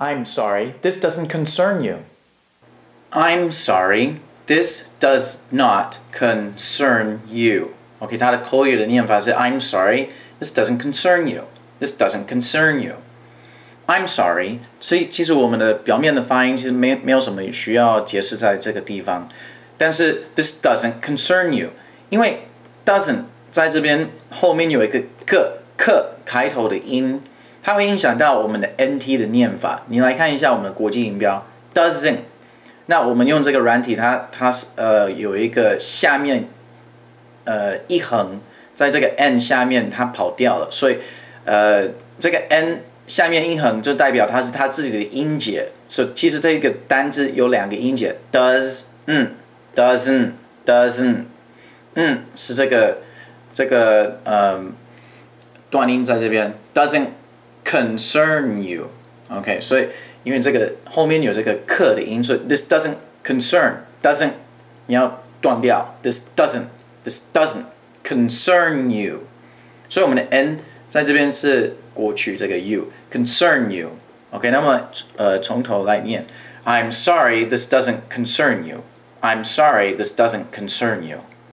I'm sorry, this doesn't concern you. I'm sorry, this does not concern you. OK， 它的口语的念法是 I'm sorry, this doesn't concern you. This doesn't concern you. I'm sorry， 所以其实我们的表面的发音其实没有什么需要解释在这个地方。但是 this doesn't concern you， 因为 doesn't 在这边后面有一个个开头的音，它会影响到我们的 NT 的念法。你来看一下我们的国际音标 doesn't， 那我们用这个软体，它有一个下面一横，在这个 n 下面它跑掉了，所以这个 n 下面一横就代表它是它自己的音节，所以其实这个单字有两个音节 doesn't， 是这个断音在这边 doesn't concern you，OK， 所以因为这个后面有这个克的音，所以 this doesn't concern 你要断掉 this doesn't concern you， 所以我们的 n 在这边是过去这个 you concern you，OK， 那么从头来念 I'm sorry this doesn't concern you， I'm sorry this doesn't concern you。